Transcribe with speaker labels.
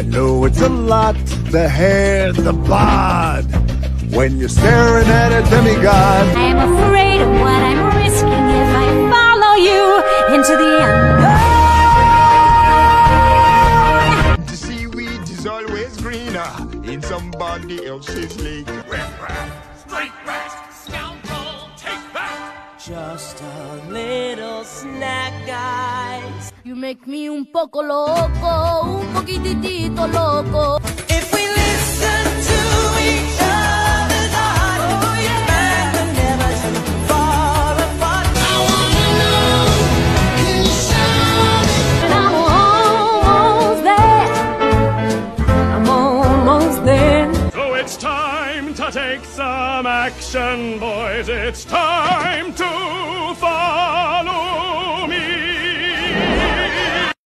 Speaker 1: know it's a lot, the hair, the bod. When you're staring at a demigod,
Speaker 2: I'm afraid of what I'm risking if I follow you into the unknown.
Speaker 3: The seaweed is always greener in somebody else's lake.
Speaker 4: Straight rat, scoundrel, take that!
Speaker 5: Just a little snack, guys.
Speaker 2: You make me un poco loco, un poquitito loco.
Speaker 5: If we listen to each other's heart, oh yeah, we're never too far apart. I wanna know, can you show me?
Speaker 2: I'm almost there.
Speaker 4: So it's time to take some action, boys. It's time to